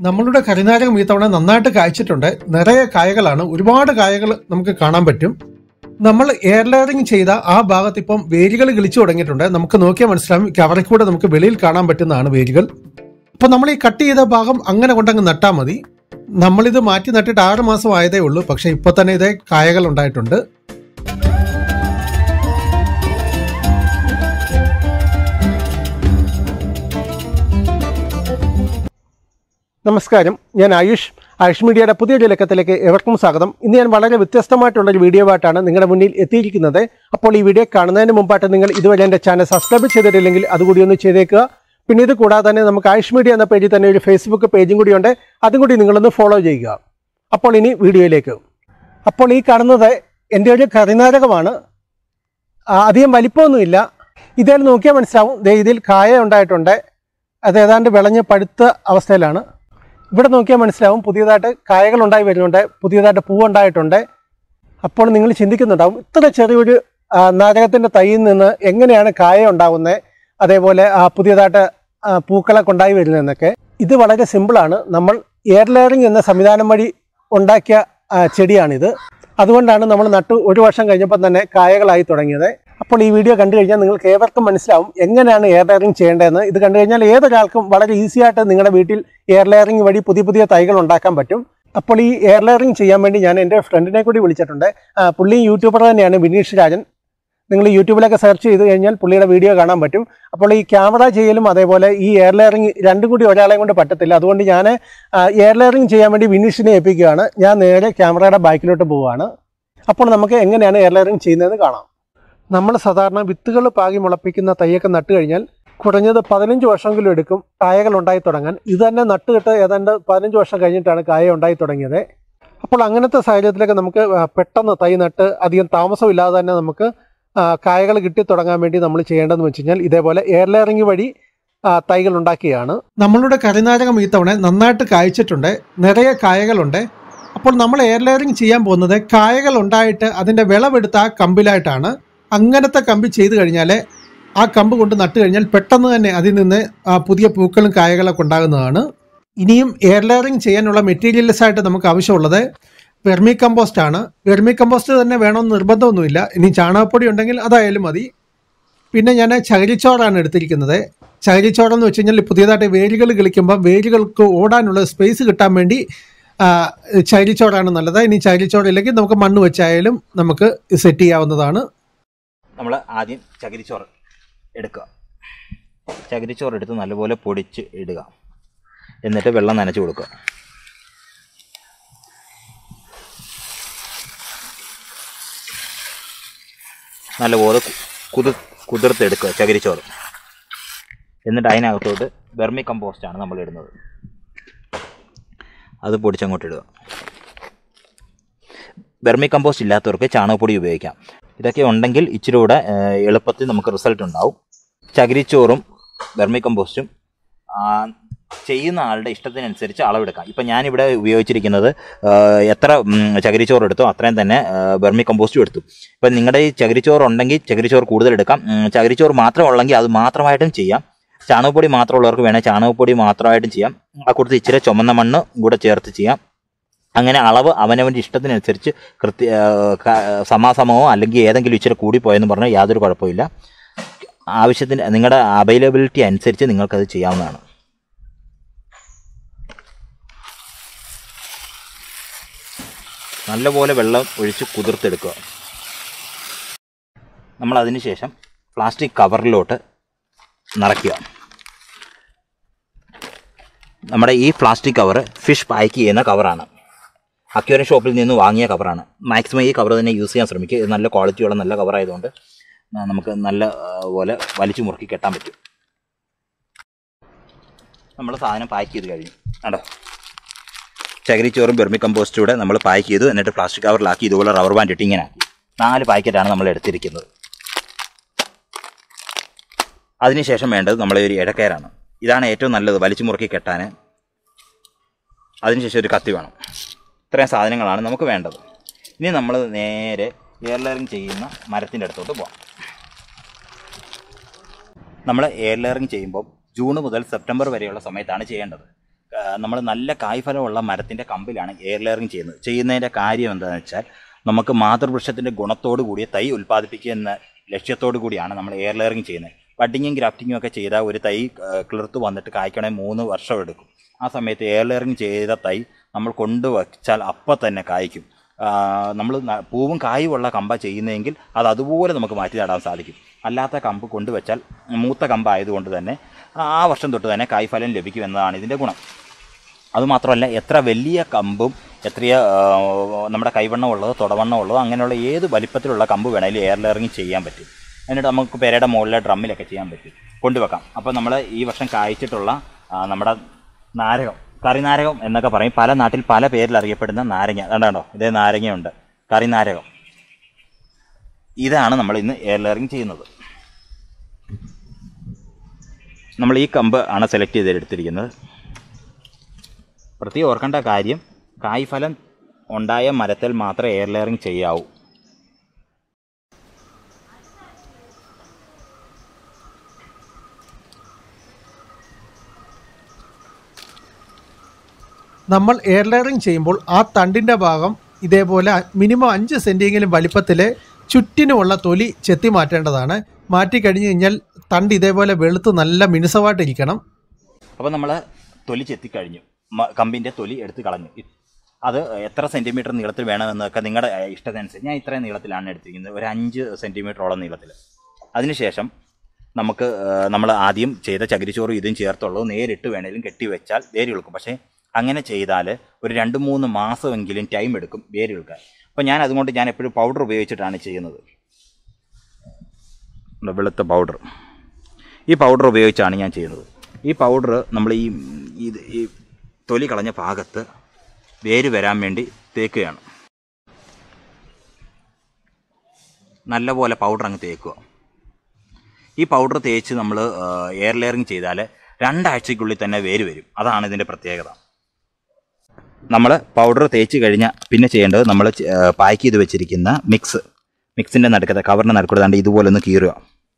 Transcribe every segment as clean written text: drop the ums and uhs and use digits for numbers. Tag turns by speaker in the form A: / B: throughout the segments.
A: നമ്മളുടെ കരിനാരകം ഈ തവണ നന്നായിട്ട് കായ്ച്ചിട്ടുണ്ട്. നിറയെ കായകളാണ്, ഒരുപാട് കായകൾ നമുക്ക് കാണാൻ പറ്റും. നമ്മൾ എയർ ലെയറിംഗ് ചെയ്ത ആ ഭാഗത്ത് ഇപ്പം വേരുകൾ കിളിച്ചു തുടങ്ങിയിട്ടുണ്ട്. നമുക്ക് നോക്കിയാൽ മനസ്സിലാവും, കവറിൽ കൂടെ നമുക്ക് വെളിയിൽ കാണാൻ പറ്റുന്നതാണ് വേരുകൾ. അപ്പൊ നമ്മൾ ഈ കട്ട് ചെയ്ത ഭാഗം അങ്ങനെ കൊണ്ടങ്ങ് നട്ടാൽ മതി. നമ്മളിത് മാറ്റി നട്ടിട്ട് 6 മാസം ആയതേ ഉള്ളൂ, പക്ഷെ ഇപ്പൊ തന്നെ ഇതേ കായകൾ ഉണ്ടായിട്ടുണ്ട്. നമസ്കാരം, ഞാൻ ആയുഷ് മീഡിയയുടെ പുതിയൊരു ലക്കത്തിലേക്ക് എവർക്കും സ്വാഗതം. ഇന്ന് ഞാൻ വളരെ വ്യത്യസ്തമായിട്ടുള്ളൊരു വീഡിയോ ആയിട്ടാണ് നിങ്ങളുടെ മുന്നിൽ എത്തിയിരിക്കുന്നത്. അപ്പോൾ ഈ വീഡിയോ കാണുന്നതിന് മുമ്പായിട്ട് നിങ്ങൾ ഇതുവരെ എൻ്റെ ചാനൽ സബ്സ്ക്രൈബ് ചെയ്തിട്ടില്ലെങ്കിൽ അതുകൂടി ഒന്ന് ചെയ്തേക്കുക. പിന്നെ ഇത് കൂടാതെ തന്നെ നമുക്ക് ആയുഷ് മീഡിയ എന്ന പേജിൽ തന്നെ ഒരു ഫേസ്ബുക്ക് പേജും കൂടിയുണ്ട്, അതും കൂടി നിങ്ങളൊന്ന് ഫോളോ ചെയ്യുക. അപ്പോൾ ഇനി വീഡിയോയിലേക്ക്. അപ്പോൾ ഈ കാണുന്നത് എൻ്റെ ഒരു കരിനാരകമാണ്. അധികം വലിപ്പമൊന്നുമില്ല. ഇതിൽ നോക്കിയാൽ മനസ്സിലാവും, ഇതിൽ കായ ഉണ്ടായിട്ടുണ്ട്. അത് ഏതാണ്ട് വിളഞ്ഞ് പഴുത്ത അവസ്ഥയിലാണ്. ഇവിടെ നോക്കിയാൽ മനസ്സിലാവും, പുതിയതായിട്ട് കായകൾ ഉണ്ടായി വരുന്നുണ്ട്, പുതിയതായിട്ട് പൂവുണ്ടായിട്ടുണ്ട്. അപ്പോൾ നിങ്ങൾ ചിന്തിക്കുന്നുണ്ടാവും, ഇത്ര ചെറിയൊരു നാരകത്തിൻ്റെ തൈയിൽ നിന്ന് എങ്ങനെയാണ് കായ ഉണ്ടാകുന്നത്, അതേപോലെ പുതിയതായിട്ട് പൂക്കളൊക്കെ ഉണ്ടായി വരുന്നതെന്നൊക്കെ. ഇത് വളരെ സിമ്പിളാണ്. നമ്മൾ എയർ ലെയറിംഗ് എന്ന സംവിധാനം വഴി ഉണ്ടാക്കിയ ചെടിയാണിത്. അതുകൊണ്ടാണ് നമ്മൾ നട്ടു 1 വർഷം കഴിഞ്ഞപ്പോൾ തന്നെ കായകളായി തുടങ്ങിയത്. അപ്പോൾ ഈ വീഡിയോ കണ്ടു കഴിഞ്ഞാൽ നിങ്ങൾക്ക് ഏവർക്കും മനസ്സിലാവും എങ്ങനെയാണ് എയർ ലെയറിംഗ് ചെയ്യേണ്ടതെന്ന്. ഇത് കണ്ടു കഴിഞ്ഞാൽ ഏതൊരാൾക്കും വളരെ ഈസി ആയിട്ട് നിങ്ങളുടെ വീട്ടിൽ എയർ ലെയറിംഗ് വഴി പുതിയ തൈകൾ ഉണ്ടാക്കാൻ പറ്റും. അപ്പോൾ ഈ എയർ ലെയറിംഗ് ചെയ്യാൻ വേണ്ടി ഞാൻ എൻ്റെ ഫ്രണ്ടിനെ കൂടി വിളിച്ചിട്ടുണ്ട്. പുള്ളി യൂട്യൂബർ തന്നെയാണ്, വിനീഷ് രാജൻ. നിങ്ങൾ യൂട്യൂബിലൊക്കെ സെർച്ച് ചെയ്ത് കഴിഞ്ഞാൽ പുള്ളിയുടെ വീഡിയോ കാണാൻ പറ്റും. അപ്പോൾ ഈ ക്യാമറ ചെയ്യലും അതേപോലെ ഈ എയർ ലെയറിംഗ് രണ്ടും കൂടി ഒരാളെ കൊണ്ട് പറ്റത്തില്ല. അതുകൊണ്ട് ഞാൻ എയർ ലെയറിംഗ് ചെയ്യാൻ വേണ്ടി വിനീഷിനെ ഏൽപ്പിക്കുകയാണ്. ഞാൻ നേരെ ക്യാമറയുടെ ബാക്കിലോട്ട് പോവുകയാണ്. അപ്പോൾ നമുക്ക് എങ്ങനെയാണ് എയർ ലെയറിംഗ് ചെയ്യുന്നതെന്ന് കാണാം. നമ്മൾ സാധാരണ വിത്തുകൾ പാകി മുളപ്പിക്കുന്ന തൈയൊക്കെ നട്ട് കഴിഞ്ഞാൽ കുറഞ്ഞത് 15 വർഷമെങ്കിലും എടുക്കും കായകൾ ഉണ്ടായി തുടങ്ങാൻ. ഇത് തന്നെ നട്ടുകിട്ട് ഏതാണ്ട് 15 വർഷം കഴിഞ്ഞിട്ടാണ് കായ ഉണ്ടായി തുടങ്ങിയത്. അപ്പോൾ അങ്ങനത്തെ സാഹചര്യത്തിലൊക്കെ നമുക്ക് പെട്ടെന്ന് തൈ നട്ട് അധികം താമസമില്ലാതെ തന്നെ നമുക്ക് കായകൾ കിട്ടി തുടങ്ങാൻ വേണ്ടി നമ്മൾ ചെയ്യേണ്ടതെന്ന് വെച്ച് കഴിഞ്ഞാൽ ഇതേപോലെ എയർ ലെയറിംഗ് വഴി തൈകൾ ഉണ്ടാക്കിയാണ്. നമ്മളുടെ കരിനാരകം ഈ തവണ നന്നായിട്ട് കായ്ച്ചിട്ടുണ്ട്, നിറയെ കായകളുണ്ട്. അപ്പോൾ നമ്മൾ എയർ ലെയറിംഗ് ചെയ്യാൻ പോകുന്നത് കായകൾ ഉണ്ടായിട്ട് അതിൻ്റെ വിളവെടുത്ത ആ കമ്പിലായിട്ടാണ്. അങ്ങനത്തെ കമ്പി ചെയ്ത് കഴിഞ്ഞാൽ ആ കമ്പ് കൊണ്ട് നട്ട് കഴിഞ്ഞാൽ പെട്ടെന്ന് തന്നെ അതിൽ നിന്ന് പുതിയ പൂക്കളും കായകളൊക്കെ ഉണ്ടാകുന്നതാണ്. ഇനിയും എയർ ലെയറിംഗ് ചെയ്യാനുള്ള മെറ്റീരിയൽസ് ആയിട്ട് നമുക്ക് ആവശ്യമുള്ളത് വെർമി കമ്പോസ്റ്റ് ആണ്. വെർമി കമ്പോസ്റ്റ് തന്നെ വേണമെന്ന് നിർബന്ധമൊന്നുമില്ല, ഇനി ചാണകപ്പൊടി ഉണ്ടെങ്കിൽ അതായാലും മതി. പിന്നെ ഞാൻ ചകിരിച്ചോറാണ് എടുത്തിരിക്കുന്നത്. ചകിരിച്ചോറെന്ന് വെച്ച് കഴിഞ്ഞാൽ പുതിയതായിട്ട് വേരുകൾ കിളിക്കുമ്പോൾ വേരുകൾക്ക് ഓടാനുള്ള സ്പേസ് കിട്ടാൻ വേണ്ടി ചകിരിച്ചോറാണ് നല്ലത്. ഇനി ചകിരിച്ചോറില്ലെങ്കിൽ നമുക്ക് മണ്ണ് വെച്ചായാലും നമുക്ക് സെറ്റ് ചെയ്യാവുന്നതാണ്.
B: നമ്മൾ ആദ്യം ചകിരിച്ചോറ് എടുക്കുക. ചകിരിച്ചോറ് എടുത്ത് നല്ലപോലെ പൊടിച്ച് ഇടുക. എന്നിട്ട് വെള്ളം നനച്ച് കൊടുക്കുക. നല്ലപോലെ കുതിർത്തെടുക്കുക ചകിരിച്ചോറ്. എന്നിട്ട് അതിനകത്തോട്ട് വെർമി കമ്പോസ്റ്റാണ് നമ്മൾ ഇടുന്നത്. അത് പൊടിച്ചങ്ങോട്ട് ഇടുക. വെർമി കമ്പോസ്റ്റ് ഇല്ലാത്തവർക്ക് ചാണകപ്പൊടി ഉപയോഗിക്കാം. ഇതൊക്കെ ഉണ്ടെങ്കിൽ ഇച്ചിരി കൂടെ എളുപ്പത്തിൽ നമുക്ക് റിസൾട്ട് ഉണ്ടാവും. ചകിരിച്ചോറും വെർമി കമ്പോസ്റ്റും ചെയ്യുന്ന ആളുടെ ഇഷ്ടത്തിനനുസരിച്ച് അളവെടുക്കാം. ഇപ്പം ഞാനിവിടെ ഉപയോഗിച്ചിരിക്കുന്നത് എത്ര ചകിരിച്ചോറ് എടുത്തോ അത്രയും തന്നെ വെർമി കമ്പോസ്റ്റും എടുത്തു. ഇപ്പം നിങ്ങളുടെ ഈ ചകിരിച്ചോറ് ഉണ്ടെങ്കിൽ ചകിരിച്ചോറ് കൂടുതൽ എടുക്കാം. ചകിരിച്ചോറ് മാത്രം ഉള്ളെങ്കിൽ അത് മാത്രമായിട്ടും ചെയ്യാം. ചാണകപ്പൊടി മാത്രമുള്ളവർക്ക് വേണേൽ ചാണകപ്പൊടി മാത്രമായിട്ടും ചെയ്യാം. ആ കൂട്ടത്തിൽ ഇച്ചിരി ചുമന്ന മണ്ണ് കൂടെ ചേർത്ത് ചെയ്യാം. അങ്ങനെ അളവ് അവനവൻ്റെ ഇഷ്ടത്തിനനുസരിച്ച് സമാസമമോ അല്ലെങ്കിൽ ഏതെങ്കിലും ഇച്ചിരി കൂടിപ്പോയെന്ന് പറഞ്ഞാൽ യാതൊരു കുഴപ്പമില്ല. ആവശ്യത്തിന് നിങ്ങളുടെ അവൈലബിലിറ്റി അനുസരിച്ച് നിങ്ങൾക്കത് ചെയ്യാവുന്നതാണ്. നല്ലപോലെ വെള്ളം ഒഴിച്ച് കുതിർത്തെടുക്കുക. നമ്മളതിന് ശേഷം പ്ലാസ്റ്റിക് കവറിലോട്ട് നിറയ്ക്കുക. നമ്മുടെ ഈ പ്ലാസ്റ്റിക് കവർ ഫിഷ് പാക്ക് ചെയ്യുന്ന കവറാണ്. അക്വേറിയം ഷോപ്പിൽ നിന്ന് വാങ്ങിയ കവറാണ്. മാക്സിമം ഈ കവർ തന്നെ യൂസ് ചെയ്യാൻ ശ്രമിക്കുക. ഇത് നല്ല ക്വാളിറ്റിയുള്ള നല്ല കവറായതുകൊണ്ട് നമുക്ക് നല്ല പോലെ വലിച്ചു മുറുക്കി കെട്ടാൻ പറ്റും. നമ്മൾ സാധനം പാക്ക് ചെയ്ത് കഴിഞ്ഞു. കണ്ടോ, ചകിരിച്ചോറും വെർമി കമ്പോസ്റ്റൂടെ നമ്മൾ പാക്ക് ചെയ്തു. എന്നിട്ട് പ്ലാസ്റ്റിക് കവറിലാക്കി ഇതുപോലെ റബ്ബർ ബാൻഡ് ഇട്ട് ഇങ്ങനെ ആക്കി 4 പാക്കറ്റാണ് നമ്മൾ എടുത്തിരിക്കുന്നത്. അതിനുശേഷം വേണ്ടത് നമ്മളെ ഒരു ഇടക്കയറാണ്. ഇതാണ് ഏറ്റവും നല്ലത് വലിച്ചു മുറുക്കി കെട്ടാൻ. അതിനുശേഷം ഒരു കത്തി വേണം. ഇത്രയും സാധനങ്ങളാണ് നമുക്ക് വേണ്ടത്. ഇനി നമ്മൾ നേരെ എയർ ലെയറിംഗ് ചെയ്യുന്ന മരത്തിൻ്റെ അടുത്തോട്ട് പോകാം. നമ്മൾ എയർ ലെയറിംഗ് ചെയ്യുമ്പോൾ ജൂൺ മുതൽ സെപ്റ്റംബർ വരെയുള്ള സമയത്താണ് ചെയ്യേണ്ടത്. നമ്മൾ നല്ല കായ്ഫലമുള്ള മരത്തിൻ്റെ കമ്പിലാണ് എയർ ലെയറിങ് ചെയ്യുന്നത്. ചെയ്യുന്നതിൻ്റെ കാര്യം എന്താണെന്ന് വെച്ചാൽ നമുക്ക് മാതൃവൃക്ഷത്തിൻ്റെ ഗുണത്തോടു കൂടിയ തൈ ഉൽപ്പാദിപ്പിക്കുക എന്ന ലക്ഷ്യത്തോടു കൂടിയാണ് നമ്മൾ എയർ ലെയറിങ് ചെയ്യുന്നത്. ബഡ്ഡിങ്ങും ഗ്രാഫ്റ്റിങ്ങും ഒക്കെ ചെയ്താൽ ഒരു തൈ കിളിർത്ത് വന്നിട്ട് കായ്ക്കണമെങ്കിൽ 3 വർഷം എടുക്കും. ആ സമയത്ത് എയർ ലെയറിങ് ചെയ്ത തൈ നമ്മൾ കൊണ്ടുവച്ചാൽ അപ്പം തന്നെ കായ്ക്കും. നമ്മൾ പൂവും കായുമുള്ള കമ്പ ചെയ്യുന്നതെങ്കിൽ അത് അതുപോലെ നമുക്ക് മാറ്റി നടാൻ സാധിക്കും. അല്ലാത്ത കമ്പ് കൊണ്ടുവച്ചാൽ മൂത്ത കമ്പായതുകൊണ്ട് തന്നെ ആ വർഷം തൊട്ട് തന്നെ കായ്ഫലം ലഭിക്കും എന്നതാണ് ഇതിൻ്റെ ഗുണം. അതുമാത്രമല്ല, എത്ര വലിയ കമ്പും എത്രയോ നമ്മുടെ കൈവണ്ണം ഉള്ളതോ തുടവണ്ണം ഉള്ളതോ അങ്ങനെയുള്ള ഏത് വലിപ്പത്തിലുള്ള കമ്പ് വേണമെങ്കിലും എയർ ലെയറിങ് ചെയ്യാൻ പറ്റും. എന്നിട്ട് നമുക്ക് പെരയുടെ മുകളിലെ ഡ്രമ്മിലൊക്കെ ചെയ്യാൻ പറ്റും, കൊണ്ടുവെക്കാം. അപ്പോൾ നമ്മൾ ഈ വർഷം കായ്ച്ചിട്ടുള്ള നമ്മുടെ നാരകം, കറിനാരകം എന്നൊക്കെ പറയും, പല നാട്ടിൽ പല പേരിൽ അറിയപ്പെടുന്ന നാരങ്ങ. കണ്ടോ, ഇതേ നാരങ്ങയുണ്ട്, കറിനാരകം. ഇതാണ് നമ്മൾ ഇന്ന് എയർ ലെയറിങ് ചെയ്യുന്നത്. നമ്മൾ ഈ കമ്പ് ആണ് സെലക്ട് ചെയ്തെടുത്തിരിക്കുന്നത്. പ്രത്യേകം ഓർക്കേണ്ട കാര്യം, കായ്ഫലം ഉണ്ടായ മരത്തിൽ മാത്രമേ എയർ ലെയറിങ് ചെയ്യാവൂ.
A: നമ്മൾ എയർ ലെയറിങ് ചെയ്യുമ്പോൾ ആ തണ്ടിൻ്റെ ഭാഗം ഇതേപോലെ മിനിമം 5 സെൻറ്റിയെങ്കിലും വലിപ്പത്തിൽ ചുറ്റിനുമുള്ള തൊലി ചെത്തി മാറ്റേണ്ടതാണ്. മാറ്റി കഴിഞ്ഞ് കഴിഞ്ഞാൽ തണ്ട് ഇതേപോലെ വെളുത്ത് നല്ല മിനുസമായിട്ടിരിക്കണം.
B: അപ്പോൾ നമ്മൾ തൊലി ചെത്തിക്കഴിഞ്ഞു, കമ്പിൻ്റെ തൊലി എടുത്ത് കളഞ്ഞു. അത് എത്ര സെൻറ്റിമീറ്റർ നീളത്തിൽ വേണമെന്നൊക്കെ നിങ്ങളുടെ ഇഷ്ടത്തിനനുസരിച്ച്, ഞാൻ ഇത്രയും നീളത്തിലാണ് എടുത്തിരിക്കുന്നത്, ഒരു 5 സെൻറ്റിമീറ്ററോളം നീളത്തിൽ. അതിനുശേഷം നമ്മൾ ആദ്യം ചെയ്ത ചകിരിച്ചോറും ഇതും ചേർത്തുള്ളത് നേരിട്ട് വേണേലും കെട്ടി വെച്ചാൽ വേര് കിളുക്കും. പക്ഷേ അങ്ങനെ ചെയ്താൽ ഒരു 2-3 മാസമെങ്കിലും ടൈം എടുക്കും വേര് കിളുക്കാൻ. അപ്പോൾ അതുകൊണ്ട് ഞാൻ എപ്പോഴും പൗഡർ ഉപയോഗിച്ചിട്ടാണ് ചെയ്യുന്നത്. വെളുത്ത പൗഡർ, ഈ പൗഡർ ഉപയോഗിച്ചാണ് ഞാൻ ചെയ്യുന്നത്. ഈ പൗഡർ നമ്മൾ ഈ തൊലി കളഞ്ഞ ഭാഗത്ത് വേര് വരാൻ വേണ്ടി തേക്കുകയാണ്. നല്ലപോലെ പൗഡർ അങ്ങ് തേക്കുക. ഈ പൗഡർ തേച്ച് നമ്മൾ എയർ ലെയറിങ് ചെയ്താൽ 2 ആഴ്ചയ്ക്കുള്ളിൽ തന്നെ വേര് വരും. അതാണ് ഇതിൻ്റെ പ്രത്യേകത. നമ്മൾ പൗഡർ തേച്ച് കഴിഞ്ഞാൽ പിന്നെ ചെയ്യേണ്ടത്, നമ്മൾ പാക്ക് ചെയ്ത് വെച്ചിരിക്കുന്ന മിക്സിൻ്റെ നടുക്കത്തെ കവറിൻ്റെ നടുക്കൂടെ ഇതുപോലെ ഒന്ന് കീറുക.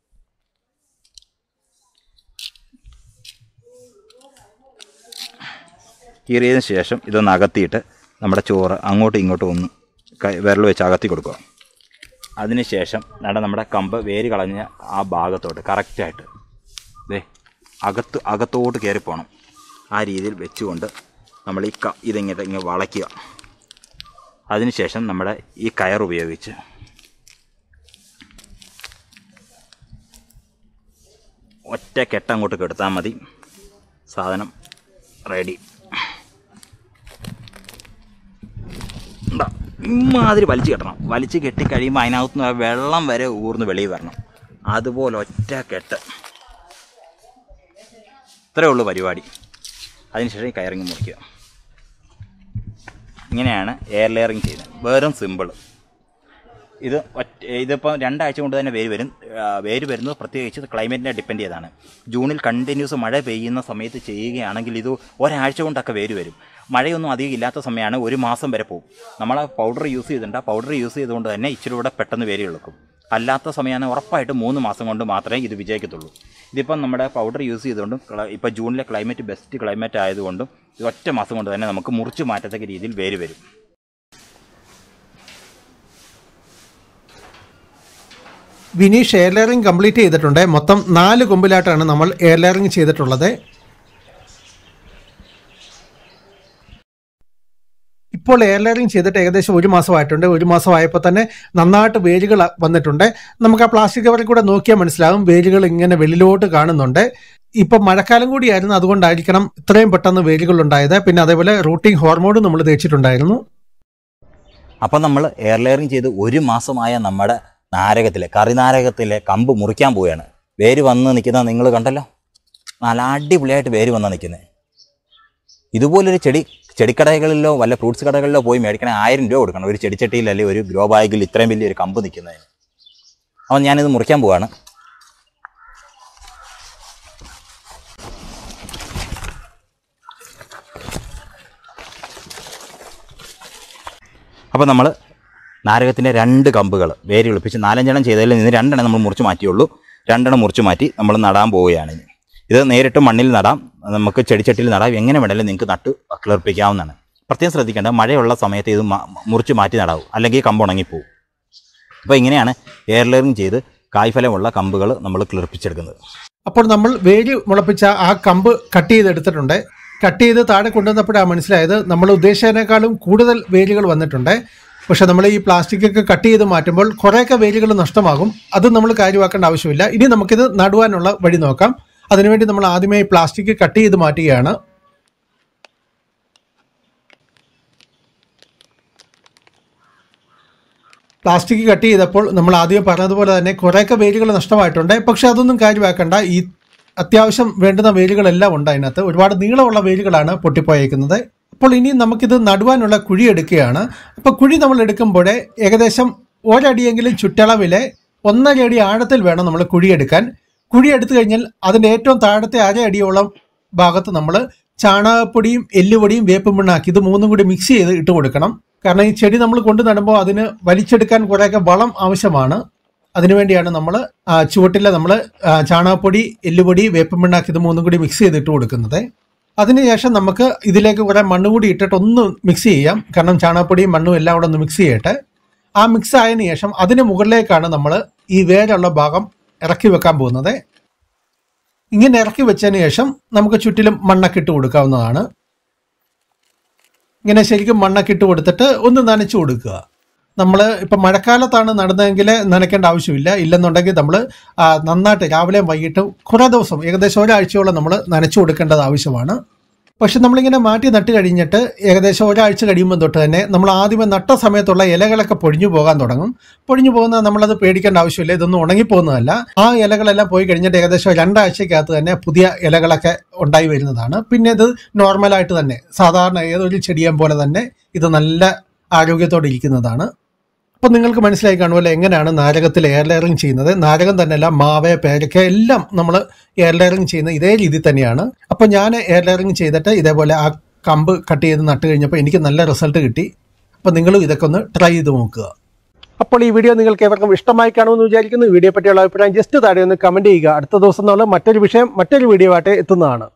B: കീറിയതിന് ശേഷം ഇതൊന്ന് അകത്തിയിട്ട് നമ്മുടെ ചോറ് അങ്ങോട്ടും ഇങ്ങോട്ടും ഒന്ന് വിരൽ വെച്ച് അകത്തി കൊടുക്കുക. അതിനുശേഷം നമ്മുടെ കമ്പ് വേര് കളഞ്ഞ ആ ഭാഗത്തോട്ട് കറക്റ്റായിട്ട് അകത്തോട്ട് കയറിപ്പോകണം. ആ രീതിയിൽ വെച്ചുകൊണ്ട് നമ്മൾ ഇതിങ്ങനെ വളയ്ക്കുക. അതിനുശേഷം നമ്മുടെ ഈ കയർ ഉപയോഗിച്ച് ഒറ്റ കെട്ടങ്ങോട്ട് കെടുത്താൽ മതി, സാധനം റെഡി. ഇമാതിരി വലിച്ചു കെട്ടണം. വലിച്ച് കെട്ടിക്കഴിയുമ്പോൾ അതിനകത്തുനിന്ന് വെള്ളം വരെ ഊർന്ന് വെളിയിൽ വരണം. അതുപോലെ ഒറ്റ കെട്ട്. ഇത്രയേ ഉള്ളൂ പരിപാടി. അതിനുശേഷം ഈ കയറിങ് മുറിക്കുക. ഇങ്ങനെയാണ് എയർ ലെയറിങ് ചെയ്യുന്നത്. വെറും സിമ്പിൾ. ഇതിപ്പോൾ 2 ആഴ്ച കൊണ്ട് തന്നെ വേര് വരുന്നത് പ്രത്യേകിച്ച് ക്ലൈമറ്റിനെ ഡിപ്പെൻഡ് ചെയ്താണ്. ജൂണിൽ കണ്ടിന്യൂസ് മഴ പെയ്യുന്ന സമയത്ത് ചെയ്യുകയാണെങ്കിൽ ഇത് ഒരാഴ്ച കൊണ്ടൊക്കെ വേര് വരും. മഴയൊന്നും അധികം ഇല്ലാത്ത സമയമാണ് 1 മാസം വരെ പോകും. നമ്മൾ ആ പൗഡർ യൂസ് ചെയ്തിട്ടുണ്ട്. ആ പൗഡർ യൂസ് ചെയ്തുകൊണ്ട് തന്നെ ഇച്ചിരി കൂടെ പെട്ടെന്ന് വേര് കിളുക്കും. അല്ലാത്ത സമയമാണ് ഉറപ്പായിട്ട് 3 മാസം കൊണ്ട് മാത്രമേ ഇത് വിജയിക്കത്തുള്ളൂ. ഇതിപ്പം നമ്മുടെ പൗഡർ യൂസ് ചെയ്തുകൊണ്ടും ഇപ്പോൾ ജൂണിലെ ക്ലൈമറ്റ് ബെസ്റ്റ് ക്ലൈമറ്റ് ആയതുകൊണ്ടും ഇത് ഒറ്റ മാസം കൊണ്ട് തന്നെ നമുക്ക് മുറിച്ച് മാറ്റത്തക്ക രീതിയിൽ വേര് വരും.
A: വിനീഷ് എയർ ലെയറിങ് കംപ്ലീറ്റ് ചെയ്തിട്ടുണ്ട്. മൊത്തം 4 കൊമ്പിലായിട്ടാണ് നമ്മൾ എയർ ലെയറിങ് ചെയ്തിട്ടുള്ളത്. ഇപ്പോൾ എയർ ലെയറിങ് ചെയ്തിട്ട് ഏകദേശം 1 മാസമായിട്ടുണ്ട്. 1 മാസമായപ്പോൾ തന്നെ നന്നായിട്ട് വേരുകൾ വന്നിട്ടുണ്ട്. നമുക്ക് ആ പ്ലാസ്റ്റിക് കവറിൽ കൂടെ നോക്കിയാൽ മനസ്സിലാകും വേരുകൾ ഇങ്ങനെ വെളിയിലോട്ട് കാണുന്നുണ്ട്. ഇപ്പം മഴക്കാലം കൂടിയായിരുന്നു, അതുകൊണ്ടായിരിക്കണം ഇത്രയും പെട്ടെന്ന് വേരുകൾ ഉണ്ടായത്. പിന്നെ അതേപോലെ റൂട്ടിംഗ് ഹോർമോണും നമ്മൾ തേച്ചിട്ടുണ്ടായിരുന്നു.
B: അപ്പം നമ്മൾ എയർ ലെയറിങ് ചെയ്ത് 1 മാസമായ നമ്മുടെ കറിനാരകത്തിലെ കമ്പ് മുറിക്കാൻ പോവുകയാണ്. വേര് വന്ന് നിൽക്കുന്നത് നിങ്ങൾ കണ്ടല്ലോ, നല്ല അടിപൊളിയായിട്ട് വേര് വന്ന് നിൽക്കുന്നത്. ഇതുപോലൊരു ചെടിക്കടകളിലോ വല്ല ഫ്രൂട്ട്സ് കടകളിലോ പോയി മേടിക്കണേ 1000 രൂപ കൊടുക്കണം ഒരു ചെടിച്ചട്ടിയിൽ, അല്ലെങ്കിൽ ഒരു ഗ്രോ ബാഗിൽ ഇത്രയും വലിയൊരു കമ്പ് നിൽക്കുന്നതിന്. അപ്പോൾ ഞാനിത് മുറിക്കാൻ പോവാണ്. അപ്പോൾ നമ്മൾ നാരകത്തിൻ്റെ 2 കമ്പുകൾ വേര് കിളിപ്പിച്ച് 4-5 എണ്ണം ചെയ്തതിൽ നിന്ന് 2 എണ്ണം നമ്മൾ മുറിച്ച് മാറ്റിയുള്ളൂ. 2 എണ്ണം മുറിച്ച് മാറ്റി നമ്മൾ നടാൻ പോവുകയാണ്. ഇത് നേരിട്ട് മണ്ണിൽ നടാം, നമുക്ക് ചെടിച്ചട്ടിയിൽ നടാം. എങ്ങനെ വേണമെങ്കിലും നിങ്ങൾക്ക് നട്ട് കിളിർപ്പിക്കാവുന്നതാണ്. പ്രത്യേകം ശ്രദ്ധിക്കേണ്ടത് മഴയുള്ള സമയത്ത് ഇത് മുറിച്ച് മാറ്റി നടാവും, അല്ലെങ്കിൽ കമ്പ് ഉണങ്ങിപ്പോവും. അപ്പോൾ ഇങ്ങനെയാണ് എയർ ലെയറിങ് ചെയ്ത് കായ്ഫലമുള്ള കമ്പുകൾ നമ്മൾ കിളിർപ്പിച്ചെടുക്കുന്നത്.
A: അപ്പോൾ നമ്മൾ വേര് മുളപ്പിച്ച ആ കമ്പ് കട്ട് ചെയ്തെടുത്തിട്ടുണ്ട്. കട്ട് ചെയ്ത് താഴെ കൊണ്ടുവന്നപ്പോഴാണ് മനസ്സിലായത് നമ്മൾ ഉദ്ദേശിച്ചതിനേക്കാളും കൂടുതൽ വേരുകൾ വന്നിട്ടുണ്ട്. പക്ഷെ നമ്മൾ ഈ പ്ലാസ്റ്റിക്കൊക്കെ കട്ട് ചെയ്ത് മാറ്റുമ്പോൾ കുറേയൊക്കെ വേരുകൾ നഷ്ടമാകും. അത് നമ്മൾ കാര്യമാക്കേണ്ട ആവശ്യമില്ല. ഇനി നമുക്കിത് നടുവാനുള്ള വഴി നോക്കാം. അതിനുവേണ്ടി നമ്മൾ ആദ്യമേ ഈ പ്ലാസ്റ്റിക് കട്ട് ചെയ്ത് മാറ്റുകയാണ്. പ്ലാസ്റ്റിക് കട്ട് ചെയ്തപ്പോൾ നമ്മൾ ആദ്യം പറഞ്ഞതുപോലെ തന്നെ കുറേയൊക്കെ വേരുകൾ നഷ്ടമായിട്ടുണ്ട്. പക്ഷെ അതൊന്നും കാര്യമാക്കേണ്ട. ഈ അത്യാവശ്യം വേണ്ടുന്ന വേരുകളെല്ലാം ഉണ്ട് അതിനകത്ത്. ഒരുപാട് നീളമുള്ള വേരുകളാണ് പൊട്ടിപ്പോയേക്കുന്നത്. അപ്പോൾ ഇനി നമുക്കിത് നടുവാനുള്ള കുഴി എടുക്കുകയാണ്. അപ്പോൾ കുഴി നമ്മൾ എടുക്കുമ്പോൾ ഏകദേശം ഒരടിയെങ്കിലും ചുറ്റളവിലെ 1.5 അടി ആഴത്തിൽ വേണം നമ്മൾ കുഴിയെടുക്കാൻ. കുഴി എടുത്തു കഴിഞ്ഞാൽ അതിൻ്റെ ഏറ്റവും താഴത്തെ 1/2 അടിയോളം ഭാഗത്ത് നമ്മൾ ചാണകപ്പൊടിയും എല്ലുപൊടിയും വേപ്പും പിണ്ണാക്കി ഇത് മൂന്നും കൂടി മിക്സ് ചെയ്ത് ഇട്ട് കൊടുക്കണം. കാരണം ഈ ചെടി നമ്മൾ കൊണ്ടു നടുമ്പോൾ അതിന് വലിച്ചെടുക്കാൻ കുറേയൊക്കെ വളം ആവശ്യമാണ്. അതിനുവേണ്ടിയാണ് നമ്മൾ ചുവട്ടിൽ നമ്മൾ ചാണകപ്പൊടി എല്ലുപൊടി വേപ്പും പിണ്ണാക്കി ഇത് മൂന്നും കൂടി മിക്സ് ചെയ്തിട്ട് കൊടുക്കുന്നത്. അതിനുശേഷം നമുക്ക് ഇതിലേക്ക് കുറേ മണ്ണ് കൂടി ഇട്ടിട്ട് ഒന്ന് മിക്സ് ചെയ്യാം. കാരണം ചാണകപ്പൊടിയും മണ്ണും എല്ലാം കൂടെ ഒന്ന് മിക്സ് ചെയ്യട്ടെ. ആ മിക്സ് ആയതിനു ശേഷം അതിന് മുകളിലേക്കാണ് നമ്മൾ ഈ വേരുള്ള ഭാഗം ഇറക്കി വെക്കാൻ പോകുന്നത്. ഇങ്ങനെ ഇറക്കി വെച്ചതിന് ശേഷം നമുക്ക് ചുറ്റിലും മണ്ണൊക്കെ ഇട്ട് കൊടുക്കാവുന്നതാണ്. ഇങ്ങനെ ശരിക്കും മണ്ണൊക്കെ ഇട്ട് കൊടുത്തിട്ട് ഒന്ന് നനച്ചു കൊടുക്കുക. നമ്മൾ ഇപ്പം മഴക്കാലത്താണ് നടുന്നതെങ്കിൽ നനയ്ക്കേണ്ട ആവശ്യമില്ല. ഇല്ലെന്നുണ്ടെങ്കിൽ നമ്മൾ നന്നായിട്ട് രാവിലെയും വൈകിട്ടും കുറേ ദിവസം ഏകദേശം ഒരാഴ്ചയോളം നമ്മൾ നനച്ചു കൊടുക്കേണ്ടത് ആവശ്യമാണ്. പക്ഷെ നമ്മളിങ്ങനെ മാറ്റി നട്ട് കഴിഞ്ഞിട്ട് ഏകദേശം ഒരാഴ്ച കഴിയുമ്പോൾ തൊട്ട് തന്നെ നമ്മൾ ആദ്യമേ നട്ട സമയത്തുള്ള ഇലകളൊക്കെ പൊഴിഞ്ഞു പോകാൻ തുടങ്ങും. പൊഴിഞ്ഞു പോകുന്നത് നമ്മളത് പേടിക്കേണ്ട ആവശ്യമില്ല. ഇതൊന്നും ഉണങ്ങിപ്പോകുന്നതല്ല. ആ ഇലകളെല്ലാം പോയി കഴിഞ്ഞിട്ട് ഏകദേശം 2 ആഴ്ചക്കകത്ത് തന്നെ പുതിയ ഇലകളൊക്കെ ഉണ്ടായി വരുന്നതാണ്. പിന്നെ ഇത് നോർമലായിട്ട് തന്നെ സാധാരണ ഏതൊരു ചെടിയും പോലെ തന്നെ ഇത് നല്ല ആരോഗ്യത്തോടെ ഇരിക്കുന്നതാണ്. അപ്പോൾ നിങ്ങൾക്ക് മനസ്സിലായി കാണുമല്ലോ എങ്ങനെയാണ് നാരകത്തിൽ എയർ ലെയറിങ് ചെയ്യുന്നത്. നാരകം തന്നെയല്ല, മാവ്, പേരയ്ക്ക എല്ലാം നമ്മൾ എയർ ലെയറിങ് ചെയ്യുന്നത് ഇതേ രീതിയിൽ തന്നെയാണ്. അപ്പോൾ ഞാൻ എയർ ലെയറിങ് ചെയ്തിട്ട് ഇതേപോലെ ആ കമ്പ് കട്ട് ചെയ്ത് നട്ട് കഴിഞ്ഞപ്പോൾ എനിക്ക് നല്ല റിസൾട്ട് കിട്ടി. അപ്പോൾ നിങ്ങളും ഇതൊക്കെ ഒന്ന് ട്രൈ ചെയ്ത് നോക്കുക. അപ്പോൾ ഈ വീഡിയോ നിങ്ങൾക്ക് എവർക്കും ഇഷ്ടമായി കാണുമെന്ന് വിചാരിക്കുന്നു. വീഡിയോ പറ്റിയുള്ള അഭിപ്രായം ജസ്റ്റ് താഴെ ഒന്ന് കമൻറ്റ് ചെയ്യുക. അടുത്ത ദിവസം നമ്മൾ മറ്റൊരു വിഷയം മറ്റൊരു വീഡിയോ ആയിട്ട് എത്തുന്നതാണ്.